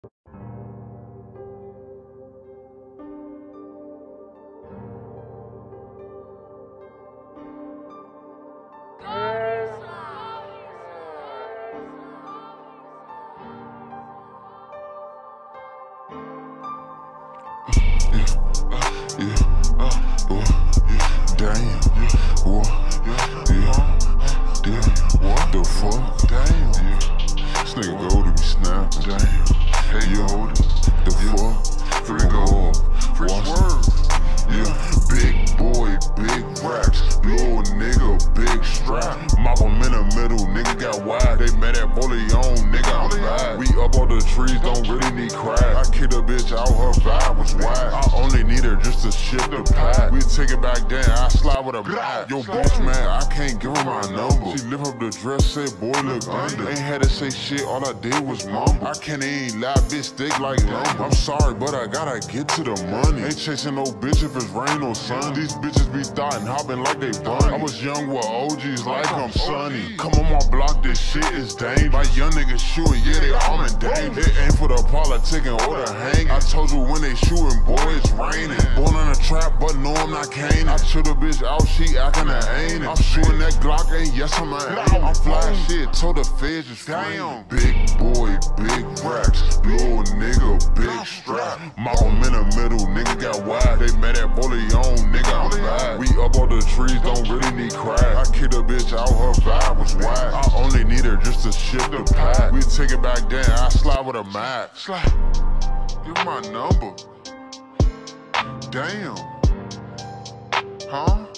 What the fuck? Damn. This nigga go to be snapping. Damn. Hey, yo, the fuck? Free go. Free swerve. Yeah. Big boy, big racks. Little nigga, big strap. Malcom in the middle, nigga got wide. They met at Borleone, nigga, I'm bad. We up all the trees, don't really need crack. I kicked a bitch out, her vibe was wide. I only need her just to shift the pack. We take it back then, I slide with a bat. Yo, boss man, I can't give her my number. She lift up the dress, say boy look under. Ain't had to say shit, all I did was mumble. I can't even lie, bitch thick like lumber. I'm sorry, but I gotta get to the money. Ain't chasing no bitch if it's rain or sun. These bitches be thotting, hopping like they bunny. I was young with OGs like I'm Sonny. Come on my block, this shit is dangerous. My young niggas shooting, yeah, they all in danger. It ain't for the politicking or the hanging. I told you when they shooting, boy, it's raining. Born in a trap, but no, I'm not caning. I chill the bitch out, she acting that ain't it. I'm shooting that Glock, and yes, I'm aim. I'm fly shit, told the feds just damn. Big boy, big racks. Little nigga, big strap. Malcom in the middle, nigga got wide. They met at Borleone, nigga, I'm bad. We up all the trees, don't really need crack. I kicked a bitch out, her vibe was wide. I only need her just to shift the pack. We take it back then, I slide with a mat. Slide. Give my number. Damn. Huh?